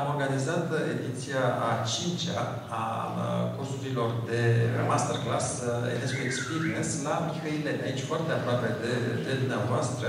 am organizat ediția a 5-a a cursurilor de masterclass Enescu Experience la Mihailene, aici foarte aproape de dumneavoastră.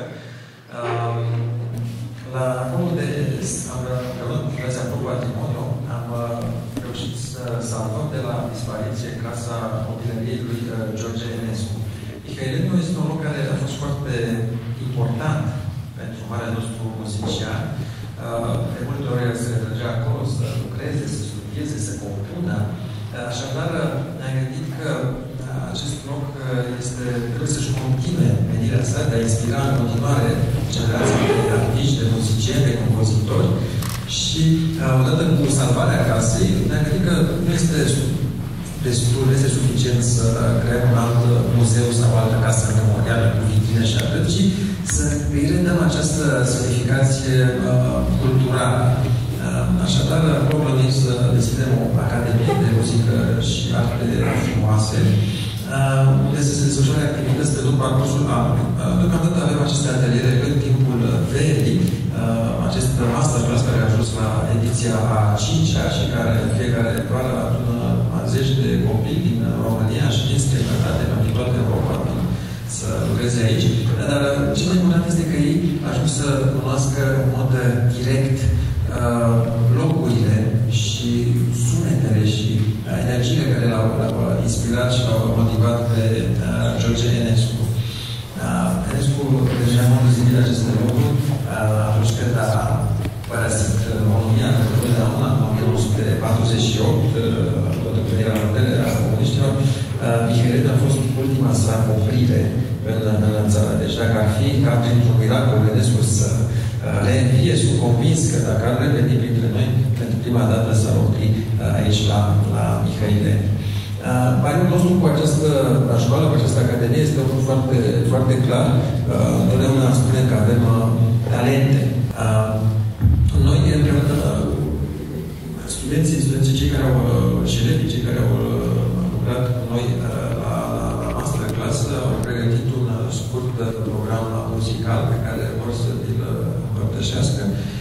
La acolo de Fundația Pro Patrimoniu am reușit să salvăm de la dispariție Casa Copilăriei lui George Enescu. Mihailene este un loc care a fost foarte important pentru marele nostru muzician. De multe ori se retrăgea acolo să lucreze, să studieze, să compună. Așadar, ne-am gândit că acest loc trebuie să-și continue menirea sa de a inspira în continuare generații de artiști, de muzicieni, de compozitori. Și odată cu salvarea casei, ne-am gândit că nu este destul, nu este suficient să creăm un alt muzeu sau o altă casă memorială cu vitrine și atât, ci să îi redăm această semnificație culturală. Așadar, plănuim să deschidem o academie de muzică și arte frumoase, unde să se desfășoare activități pe tot parcursul anului. Deocamdată avem aceste ateliere în timpul verii, acest masterclass care a ajuns la ediția a 5-a și care în fiecare vară adună zeci de copii din România și din străinătate, din toată Europa, să lucreze aici. Dar cel mai important este că ei ajung să cunoască în mod direct locurile și sunetele și energiile care l-au inspirat și l-au motivat pe George Enescu. Enescu deja în mod zilele aceste locuri, atunci când a părăsit România, întotdeauna, în 1948, toată venirea la comuniștilor, Mihailene a fost ultima sa oprire în țară. Deci dacă ar fi ca printr-un miracol Enescu să reînvie, sunt convins că dacă ar reveni printre noi, pentru prima dată s-ar opri aici la Mihailene. Pariul nostru cu această școală, cu această academie, este unul foarte, foarte clar. Întotdeauna spunem că avem talente. Noi, împreună, studenții cei care au, și elevii, cei care au lucrat cu noi la masterclass, au pregătit un scurt program muzical pe care vor să îl împărtășească.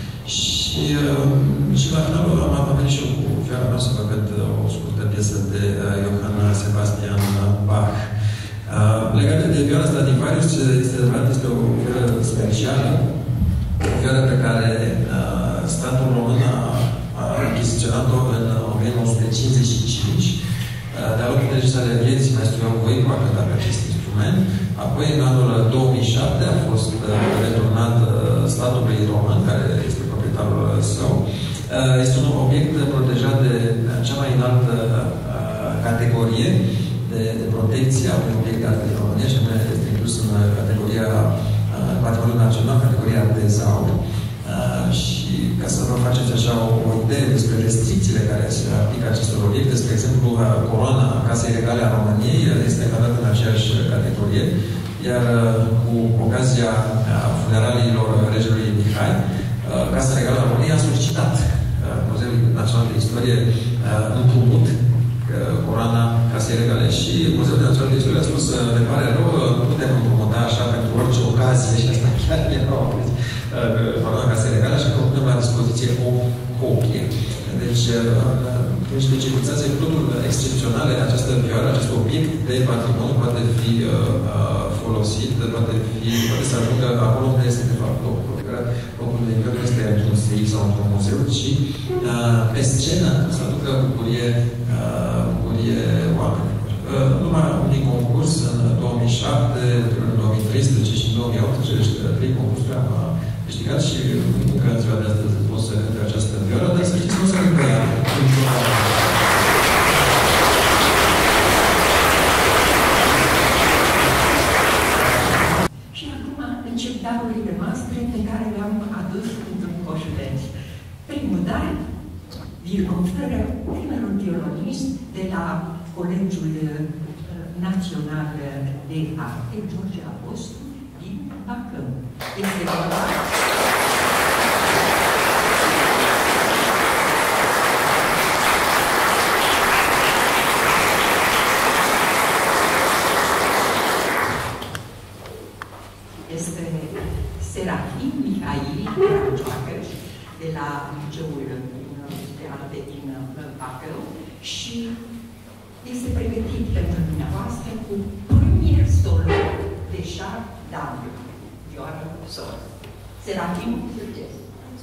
Și la final am venit și eu cu fiara mea să vă cânt o scurtă piesă de Johann Sebastian Bach. Legată de vioara Stradivarius, este o vioară specială, o vioară pe care statul român a achiziționat-o în 1955. De-a lungul întregii sale vieții, maestru Ion Voicu a cântat acest instrument. Apoi, în anul 2007, a fost returnat statului român, care este proprietarul său. Este un obiect protejat de cea mai înaltă categorie de protecție a unui obiect de artă din România, și anume este inclus în categoria Patrimoniul Național, categoria Tezaur. Și ca să vă faceți așa o idee despre restricțiile care se aplică acestor obiecte, spre exemplu, coroana Casei Regale a României este încadrată în aceeași categorie, iar cu ocazia funeraliilor regelui Mihai, Casa Regală a României a solicitat Muzeul Național de Istorie împrumut coroana Casei Regale și Muzeul Național de Istorie a spus să ne pare rău, nu putem împrumuta așa pentru orice ocazie și asta chiar era coroana Casei Regale, așa că o punem la dispoziție o copie. Deci, niște circunstanțe cu totul excepționale, această vioară, acest obiect de patrimoniu poate fi folosit, poate să ajungă acolo unde este de fapt locul. Locul de vioară nu este într-un stic sau într-un muzeu, ci pe scenă să aducă bucurie oamenilor. Numai un concurs în 2007, în 2013 și în 2018, 3 concursuri am câștigat și încă în ziua de astăzi pot să cânte această vioară, dar să știți, nu să cânte Și acum încep darurile noastre pe care le-am adus într-un coșuleț. Primul dar vi-l oferă tânărul violonist de la Colegiul Național de Arte, George Apostu, din Bacău. Este vorba este Serafim Mihail Rajoacă, de la Liceul și este pregătit pentru dumneavoastră cu premier solo de Charles Daniel, vioară solo. Serafim Sârgesc.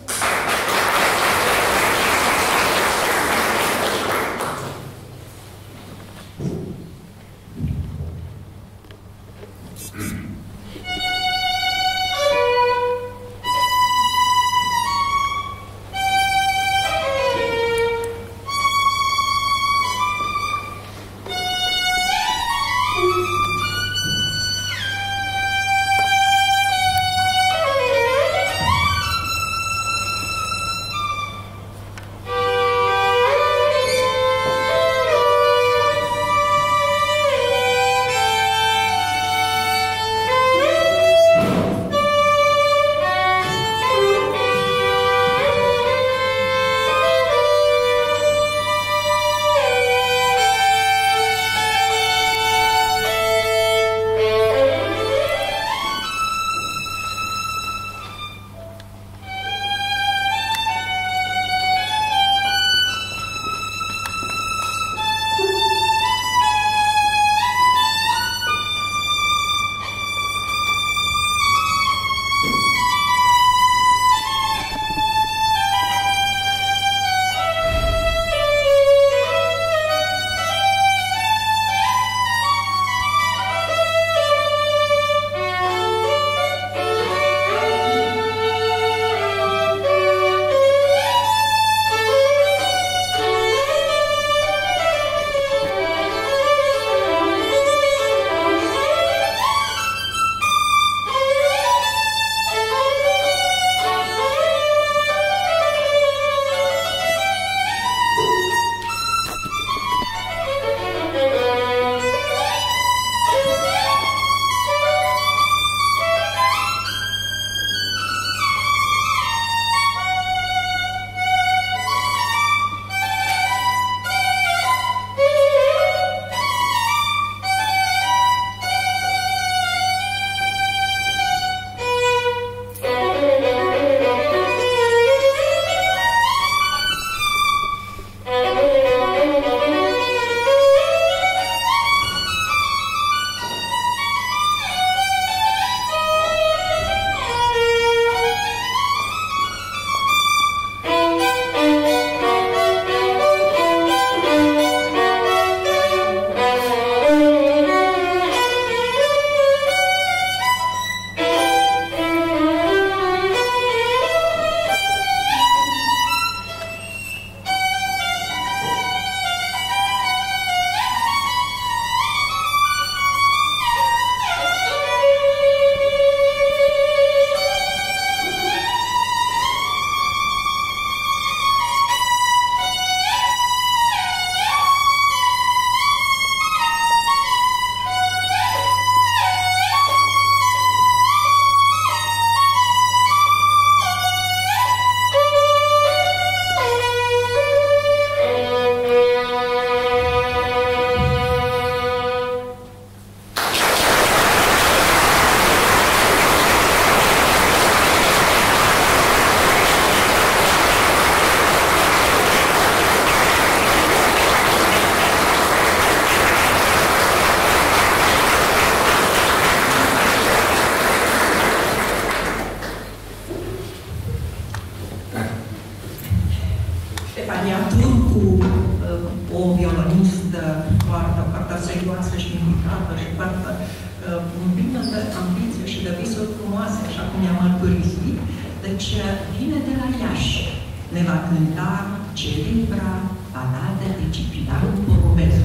serioasă și implicată și foarte plină de ambiție și de visuri frumoase, așa cum i-am mărturisit. Deci vine de la Iași. Ne va cânta celebra baladă de Ciprian Porumescu.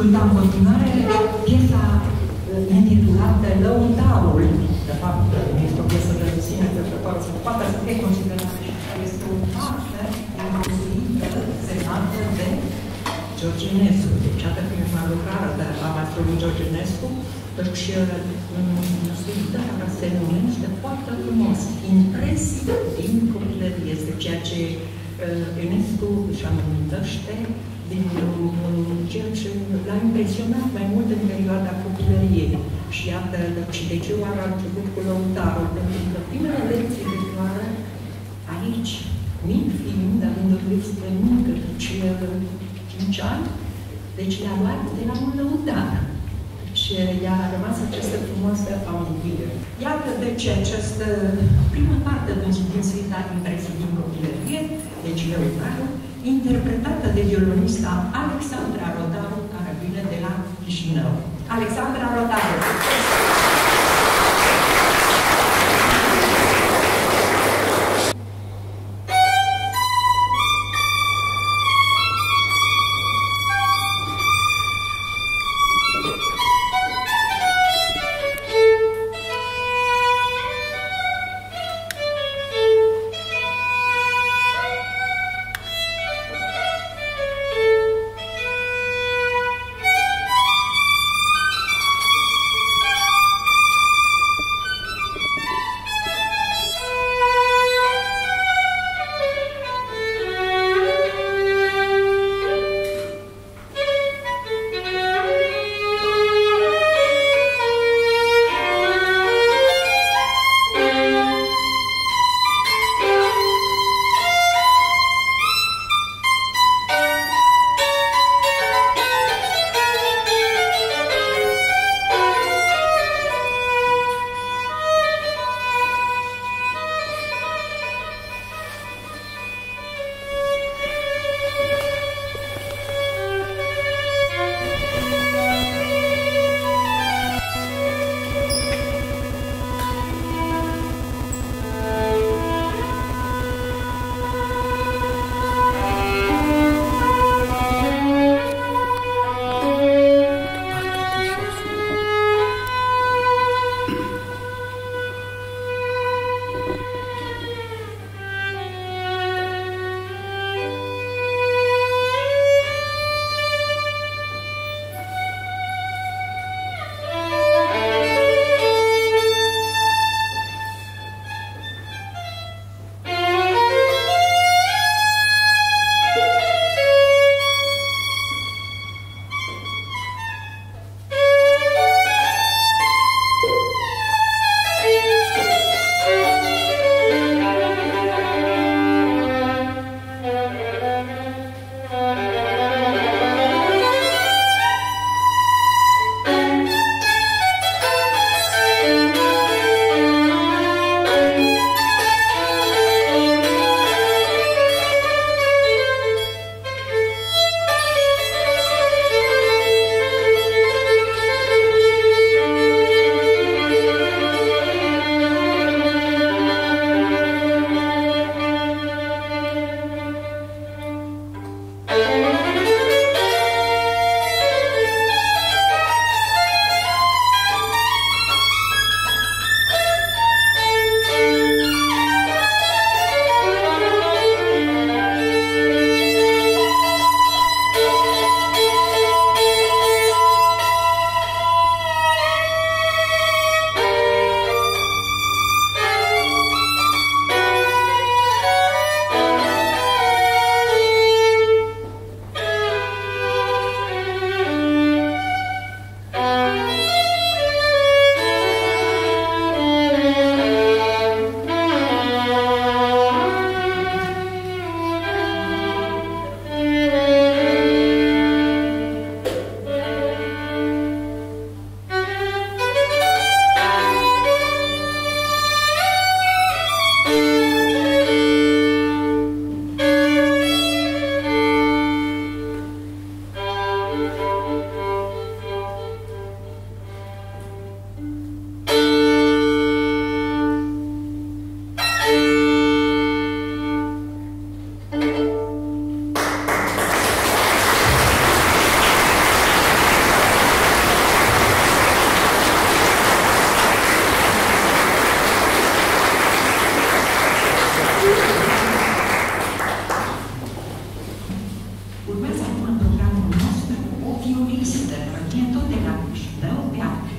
ascultam în continuare piesa intitulată Lăutarul. De fapt, este o piesă de sine trecătoare, sau poate să fie considerată și că este o parte construită, semnată de George Enescu. Deci, iată prima lucrare de la maestrului George Enescu, deci studiarea se numește foarte frumos. Impresii din copilărie este ceea ce Enescu își amintește din ceea ce l-a impresionat mai mult în perioada copilăriei. Și iată, și de ce oară a început cu Lăutarul? Pentru că primele lecții de floare aici, mic fiind, având o vârstă mică, deci 5 ani, deci le-a luat de la un lăutar. Și i-a rămas această frumoasă amintire. Iată deci această prima parte din suita Impresii din copilărie, deci Lăutarul, interpretată de violonista Alexandra Rotaru, care vine de la Chișinău. Alexandra Rotaru!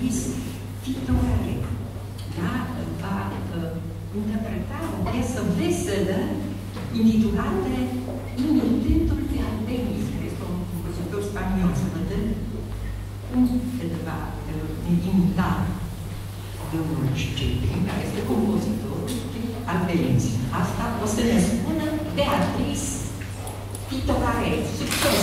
Beatrice Titorare. Ea va interpreta o piesă veselă intitulată Imitântul de Albeniz, care este un compozitor spaniol, să vedem cum va imita domnul Cicepin, care este compozitor de Albeniz. Asta o să ne spună Beatrice Titorare. Succes!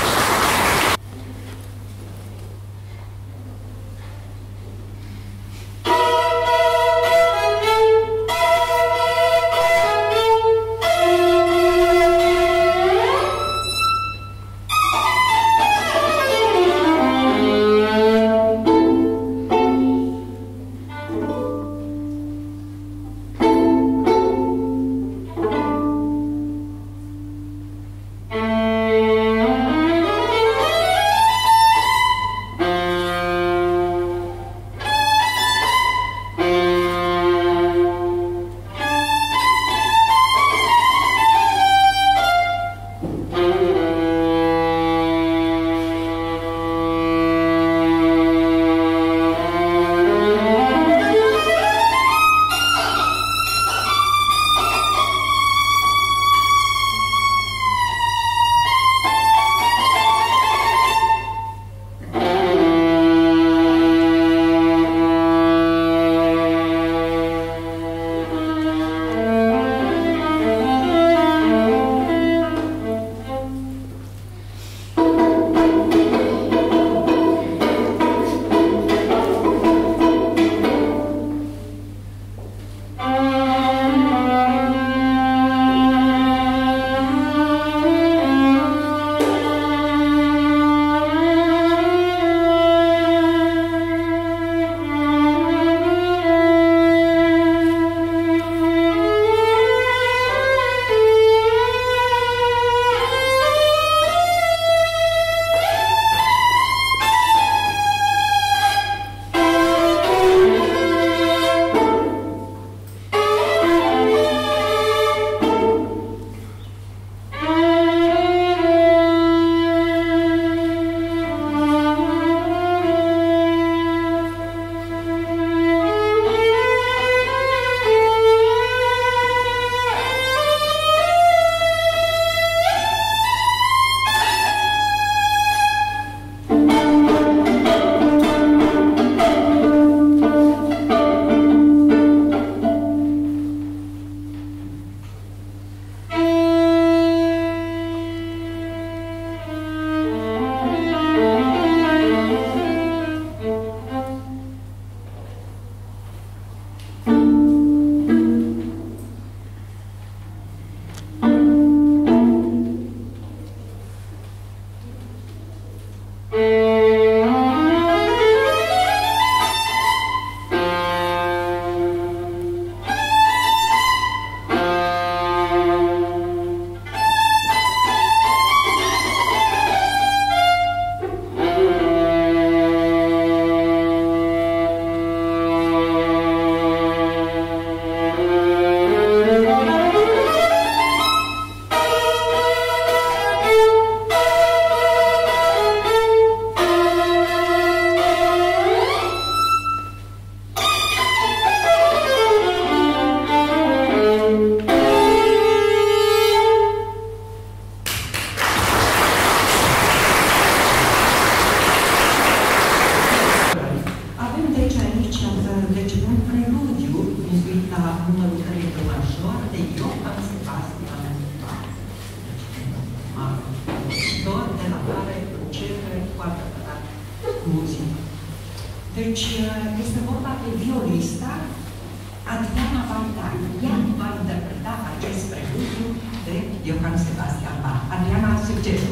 Deci, este vorba de violista Adriana Baitan. Ea va interpreta acest preludiu de Johann Sebastian Bach. Adriana, succes!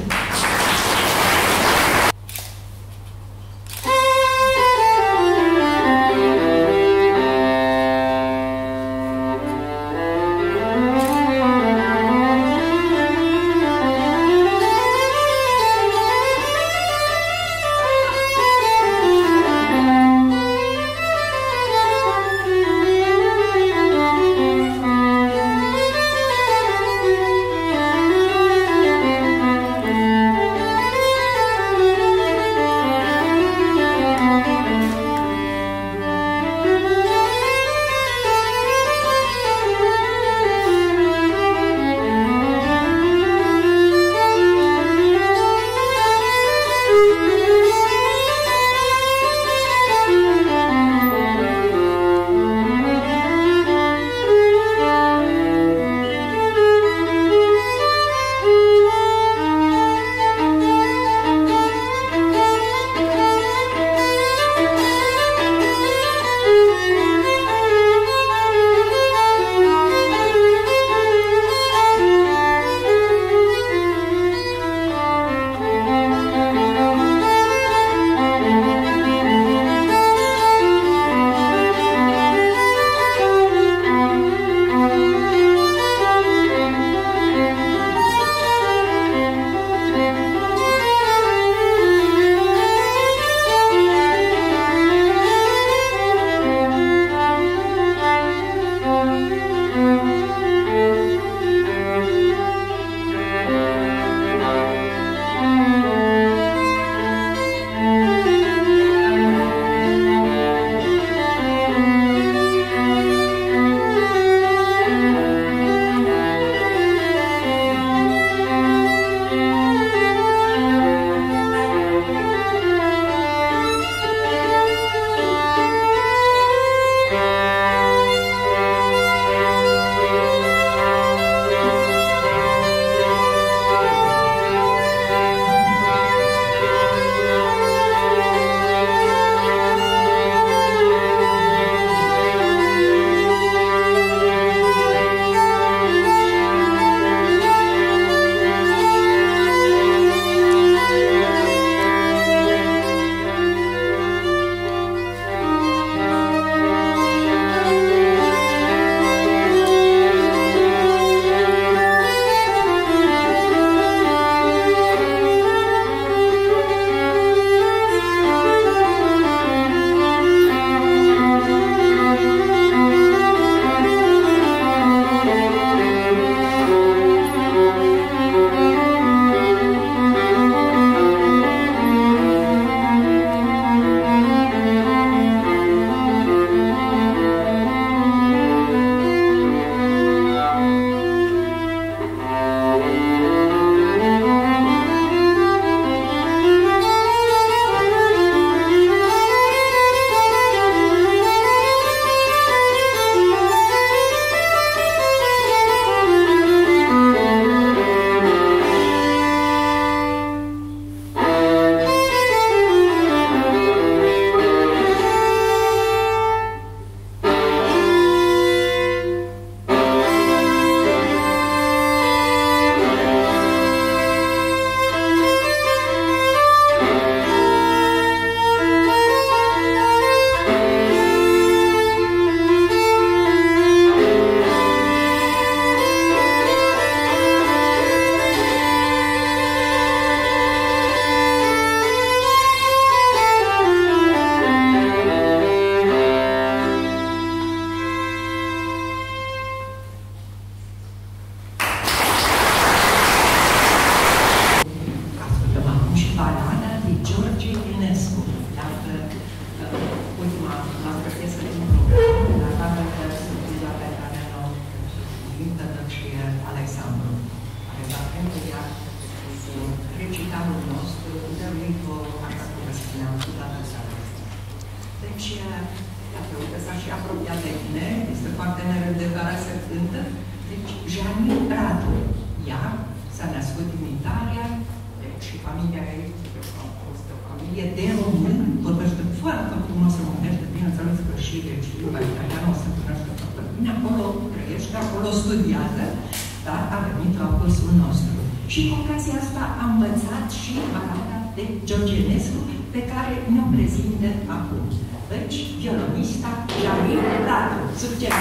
cu recitalul nostru, dăruit-o, așa cum vă spuneam, cu data seara. Deci, iată, uite, s-a și apropiat de mine, este foarte nerăbdătoare să cântă. Deci, Janine Radu, ea s-a născut în Italia, deci și familia ei a fost o familie de români, vorbește foarte frumos românește, bineînțeles că și deci limba italiană o să cunoaște foarte bine, acolo trăiește, acolo studiază, dar a venit la cursul nostru. Și cu ocazia asta am învățat și balada de Georgenescu, pe care ne-o prezintă acum. Deci, violonista Janine Radu. Succes!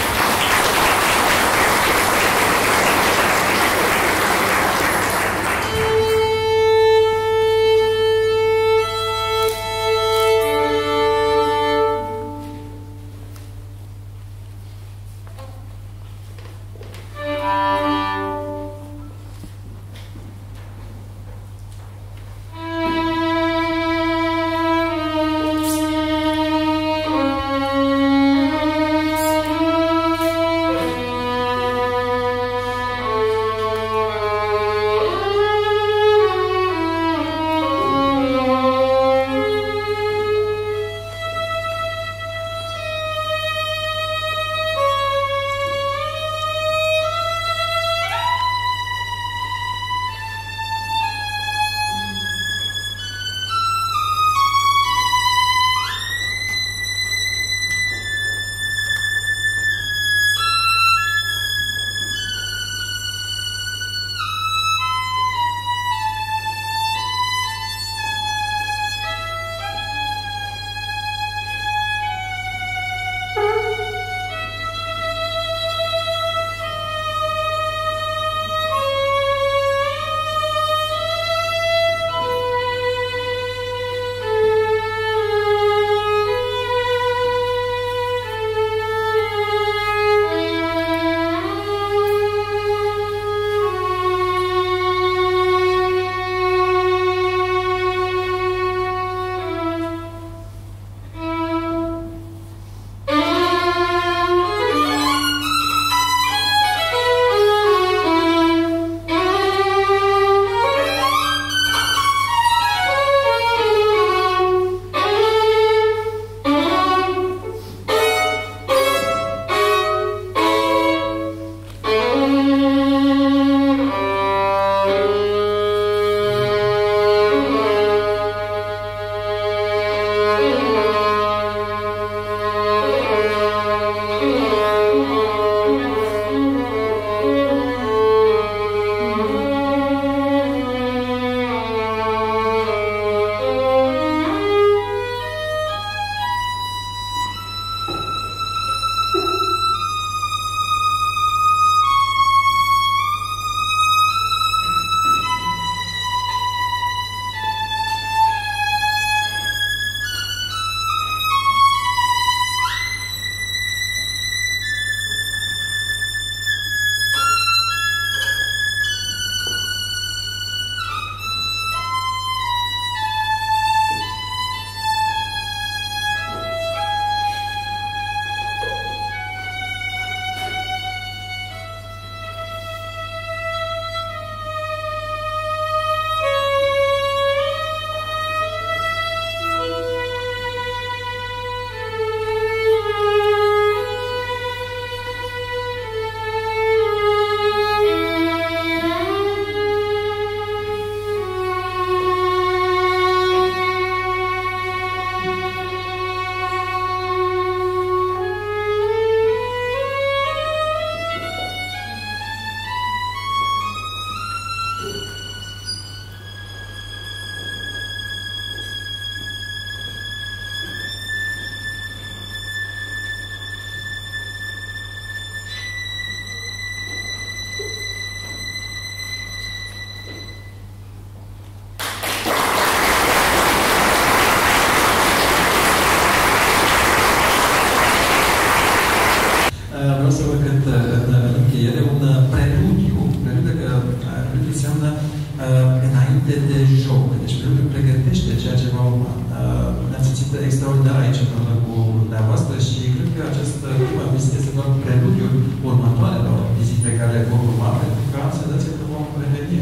extraordinar aici împreună cu dumneavoastră și cred că această prima vizită este doar preludiul următoarelor vizite care vor urma, pentru că am senzația că vom reveni aici și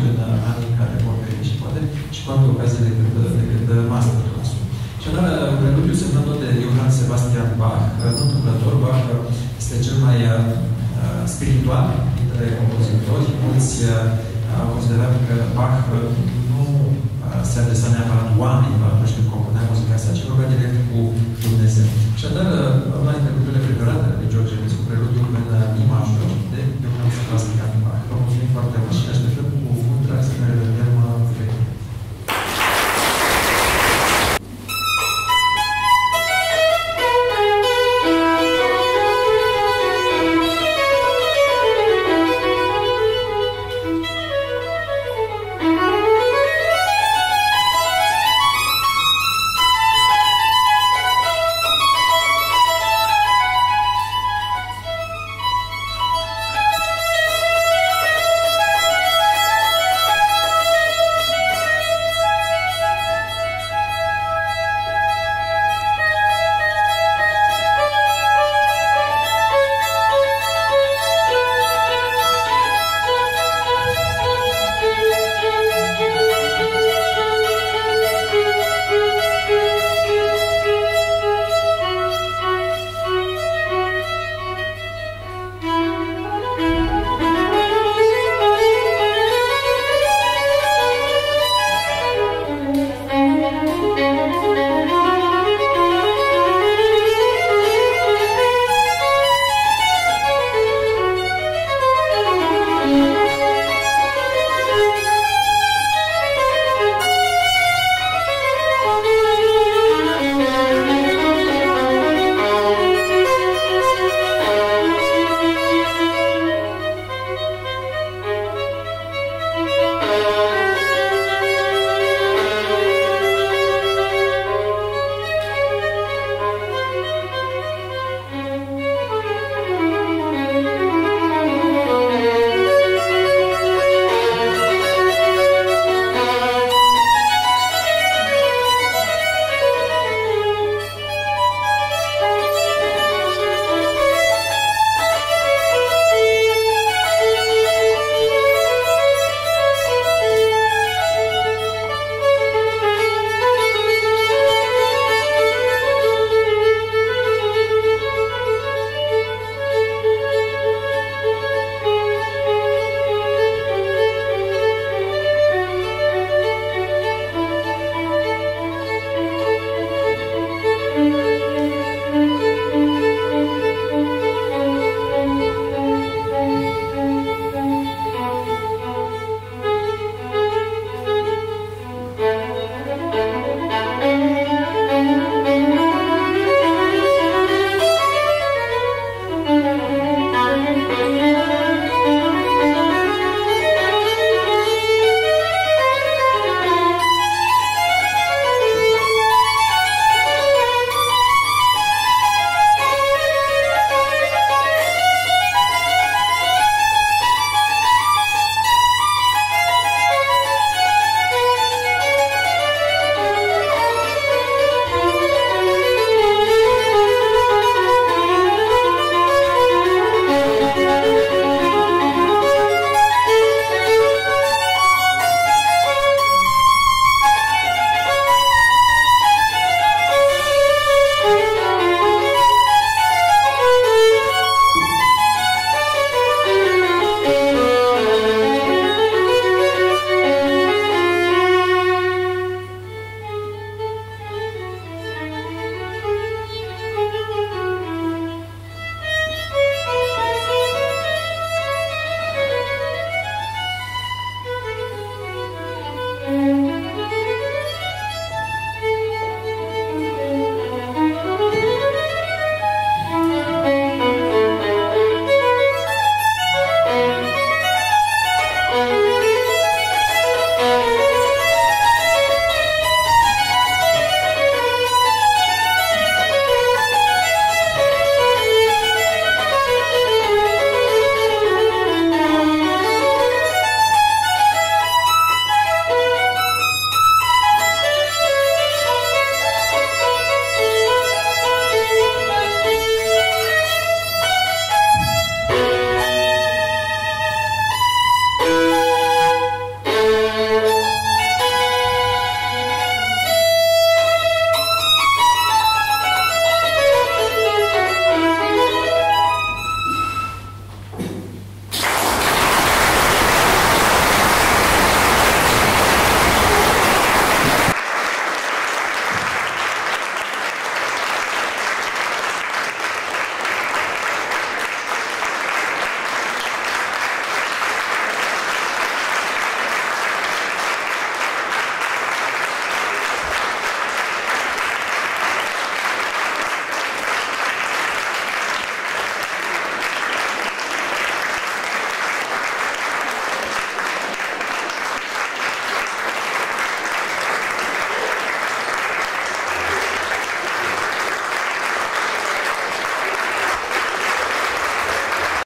în anii care vor veni și poate și cu alte ocazii decât masterclass-ul. Și atunci, preludiu semnat tot de Johann Sebastian Bach, nu întâmplător, Bach este cel mai spiritual dintre compozitori. Mulți au considerat că Bach nu se adresa neapărat oamenilor atunci când compunea muzica sa, ci vorbea direct cu Dumnezeu. Și atunci, una dintre lucrurile preferate ale lui George Enescu, preludiul în mi major de Johann Sebastian Bach. Vă mulțumim foarte mult și ne așteptăm cu mult drag să ne revedem curând.